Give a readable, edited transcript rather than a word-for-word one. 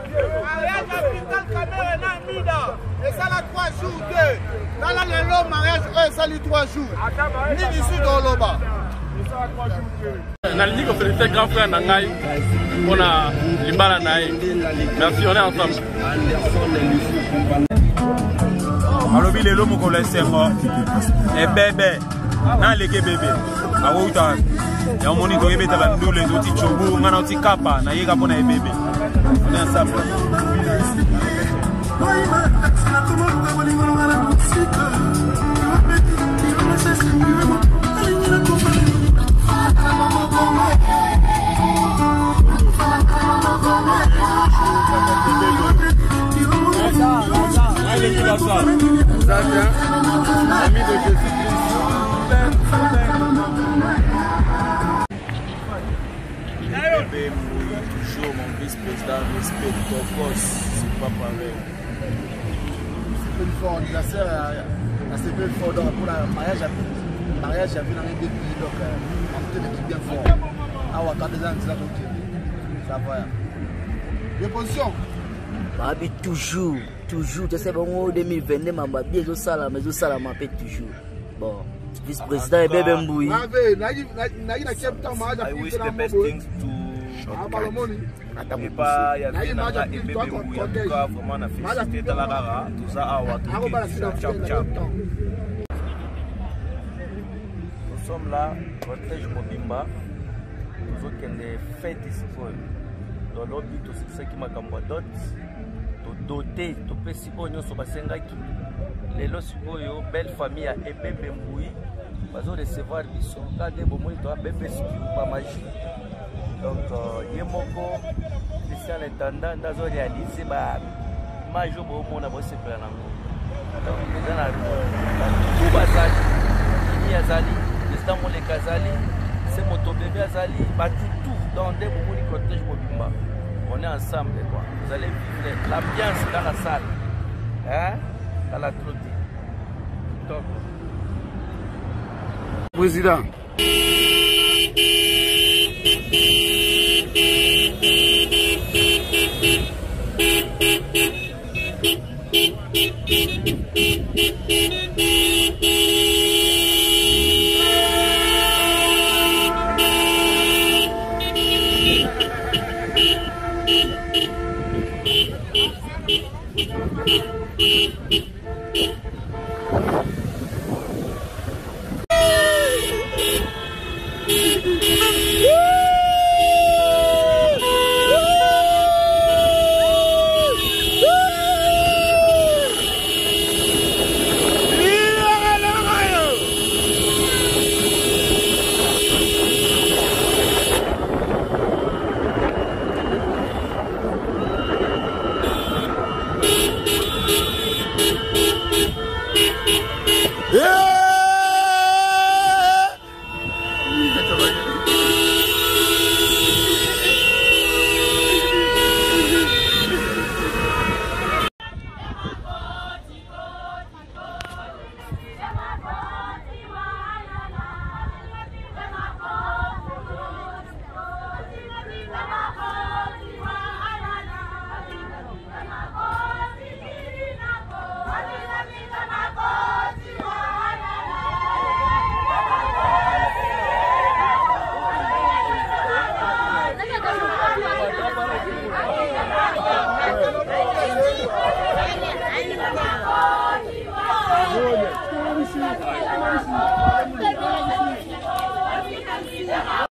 Mariage africain caméra na mida. Et ça la 3 jours 2. Dans la le mariage ça lui 3 jours. Ni ici dans le bas. Nalini ko féliciter grand frère Nangai pour la libala nae. Merci, on est ensemble. Alors il est l'homme qu'on laisse et bébé na leke bébé awuta ya moni to bébé taba ndule to ti chobu ngana ti kapa na yeka pona e bébé on est ensemble. Ami de Jésus-Christ. Toujours mon vice-président, respect de Cocos, c'est pas pareil. C'est une fois anniversaire, c'est une fois pour le mariage, j'avais dans les deux pays, donc on était l'équipe bien fort. Ah ouais, quand des ans, ça va. Les positions. Babi toujours, tu sais, bon, 2022, ma bien, je sala, mais je sala, ma paix toujours. Bon, vice-président et bébé Mboui. I wish the best things to pas il y a bébé Mboui, en tout cas, vraiment, on a félicité dans la rara, tout ça, ah ouais, ciao. Nous sommes là, Cortège Mobimba, nous autres qui ont des fêtes ici. Dans l'autre but aussi, c'est qui m'a cambois d'autres. Doté, to pesi onyo so basengaki lelo sikoyo belle famille à Ebebe Mboui bazo recevoir biso kade bomoni to bébé skiu ba magie donc yemoko spécial intendant dazo réaliser ba majo bo mona bo se plan nango donc déjà na tout bazali ni azali instant mo le kazali c'est moto bébé azali ba tout dans des bomoni cortège Mobimba. On est ensemble, quoi. Vous allez vivre l'ambiance dans la salle, hein? Dans la trottie. Top. Président.